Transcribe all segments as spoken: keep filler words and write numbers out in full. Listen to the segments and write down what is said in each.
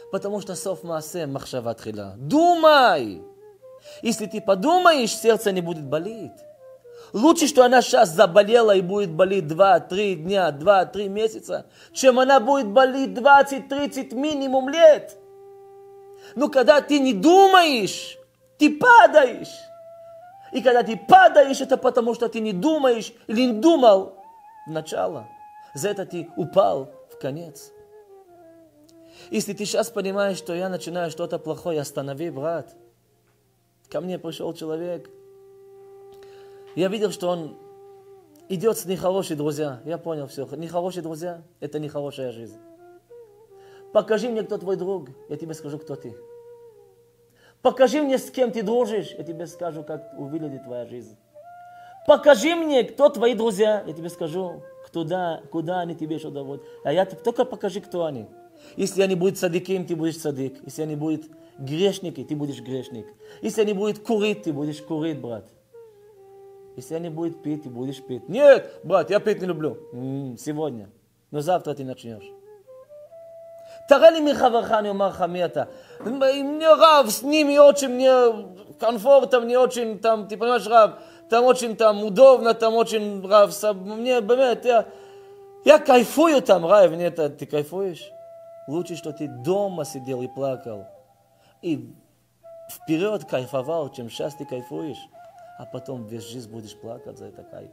Потому что сов маасе махшава тхила. Думай! Если ты подумаешь, сердце не будет болеть. Лучше, что она сейчас заболела и будет болеть два-три дня, два-три месяца, чем она будет болеть двадцать-тридцать минимум лет. Но когда ты не думаешь, ты падаешь. И когда ты падаешь, это потому, что ты не думаешь или не думал в начало. За это ты упал в конец. Если ты сейчас понимаешь, что я начинаю что-то плохое, останови, брат. Ко мне пришел человек. Я видел, что он идет с нехорошими друзьями. Я понял все. Нехорошие друзья – это нехорошая жизнь. Покажи мне, кто твой друг, я тебе скажу, кто ты. Покажи мне, с кем ты дружишь, я тебе скажу, как выглядит твоя жизнь. Покажи мне, кто твои друзья, я тебе скажу, куда, куда они тебе что доводят. А я только покажи, кто они. Если они будут садиким, ты будешь садик. Если они будут грешники, ты будешь грешник. Если они будут курить, ты будешь курить, брат. Если они будут пить, ты будешь пить. Нет, брат, я пить не люблю. М-м, сегодня. Но завтра ты начнешь. תראה לי מחברך, אני אומר לך מי אתה. Мне рав, с ними очень мне комфортно, мне очень там, ты понимаешь, рав, там очень там удобно, там очень рав, мне, באמת, я, я кайфую там, рав, нет, ты кайфуешь? Лучше, что ты дома сидел и плакал, и вперед кайфовал, чем сейчас ты кайфуешь, а потом весь жизнь будешь плакать за это кайф.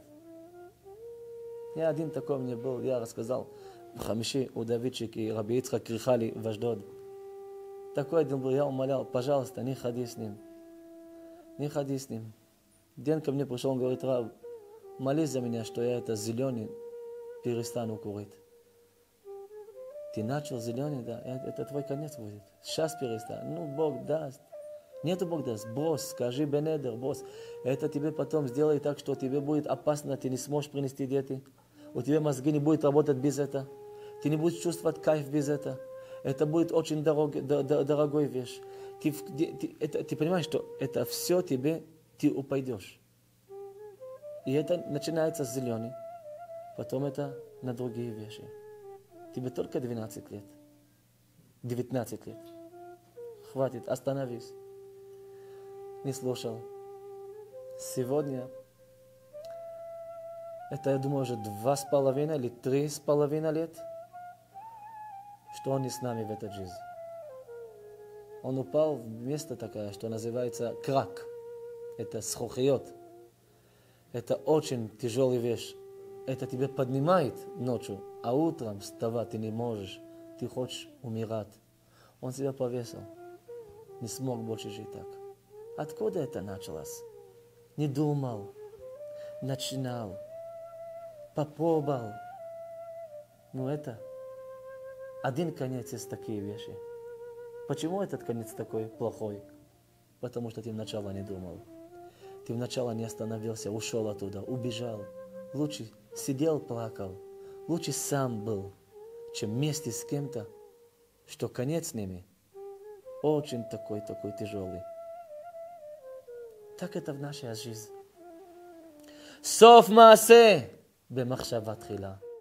Я один такой мне был, я рассказал, בחמישי у דוידשיק и רבי יצחק קריחלי в Аждод. Такой один был, я умолял, пожалуйста, не ходи с ним. Не ходи с ним. День ко мне пришел, он говорит, рав, молись за меня, что я это зеленый перестану курить. Ты начал зеленый, да, это твой конец будет. Сейчас перестань. Ну, Бог даст. Нету Бог даст. Брось, скажи бенедер, брось. Это тебе потом сделает так, что тебе будет опасно, ты не сможешь принести дети. У тебя мозги не будет работать без этого. Ты не будешь чувствовать кайф без этого. Это будет очень дорог, дор, дорогой вещь. Ты, ты, это, ты понимаешь, что это все тебе, ты упадешь. И это начинается с зеленой. Потом это на другие вещи. Тебе только двенадцать лет. девятнадцать лет. Хватит, остановись. Не слушал. Сегодня, это, я думаю, уже два с половиной или три с половиной лет, что он не с нами в этой жизни. Он упал в место такое, что называется крак. Это схохиот. Это очень тяжелая вещь. Это тебя поднимает ночью, а утром вставать ты не можешь. Ты хочешь умирать. Он себя повесил. Не смог больше жить так. Откуда это началось? Не думал. Начинал. Попробовал. Ну это один конец из такие вещи. Почему этот конец такой плохой? Потому что ты вначале не думал. Ты вначале не остановился, ушел оттуда, убежал. Лучше сидел, плакал. Лучше сам был, чем вместе с кем-то, что конец с ними очень такой-такой тяжелый. Так это в нашей жизни. סוף מעשה במחשבה תחילה.